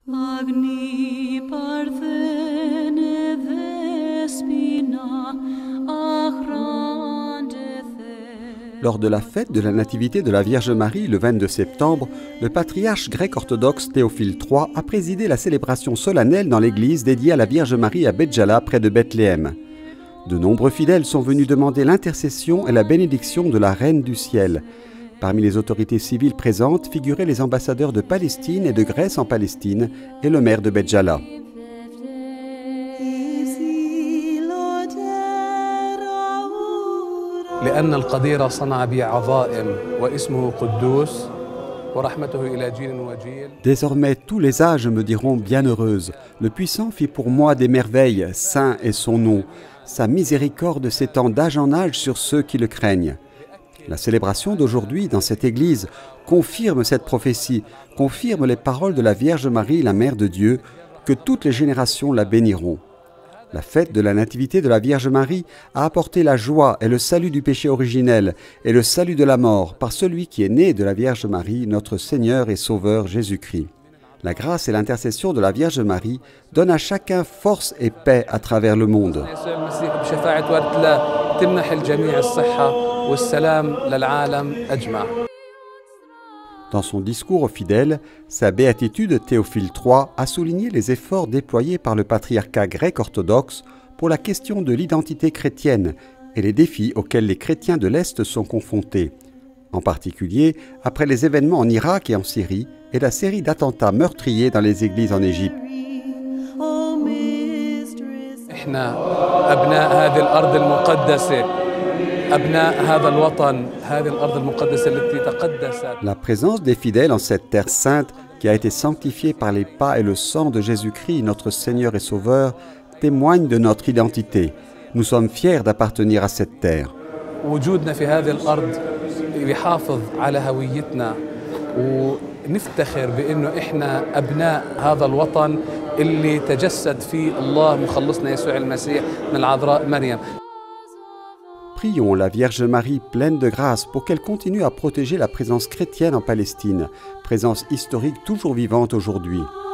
Agni parthene vespina Lors de la fête de la Nativité de la Vierge Marie le 22 septembre, le patriarche grec-orthodoxe Théophile III a présidé la célébration solennelle dans l'église dédiée à la Vierge Marie à Béjala, près de Bethléem. De nombreux fidèles sont venus demander l'intercession et la bénédiction de la Reine du Ciel. Parmi les autorités civiles présentes figuraient les ambassadeurs de Palestine et de Grèce en Palestine et le maire de Béjala. لأن القدير صنع بي عظائم واسمه قدوس ورحمته إلى جيل وجيل. Désormais tous les âges me diront bienheureuse. Le Puissant fit pour moi des merveilles, saint est son nom. Sa miséricorde s'étend d'âge en âge sur ceux qui le craignent. La célébration d'aujourd'hui dans cette église confirme cette prophétie, confirme les paroles de la Vierge Marie, la Mère de Dieu, que toutes les générations la béniront. La fête de la Nativité de la Vierge Marie a apporté la joie et le salut du péché originel et le salut de la mort par celui qui est né de la Vierge Marie, notre Seigneur et Sauveur Jésus-Christ. La grâce et l'intercession de la Vierge Marie donnent à chacun force et paix à travers le monde. Dans son discours aux fidèles, sa béatitude Théophile III a souligné les efforts déployés par le patriarcat grec-orthodoxe pour la question de l'identité chrétienne et les défis auxquels les chrétiens de l'Est sont confrontés, en particulier après les événements en Irak et en Syrie et la série d'attentats meurtriers dans les églises en Égypte. La présence des fidèles en cette terre sainte qui a été sanctifiée par les pas et le sang de Jésus-Christ, notre Seigneur et Sauveur, témoigne de notre identité. Nous sommes fiers d'appartenir à cette terre. نفتخر بأنه إحنا أبناء هذا الوطن اللي تجسد فيه الله مخلصنا يسوع المسيح من العذراء مريم. Prions la Vierge Marie pleine de grâce pour qu'elle continue à protéger la présence chrétienne en Palestine, présence historique toujours vivante aujourd'hui.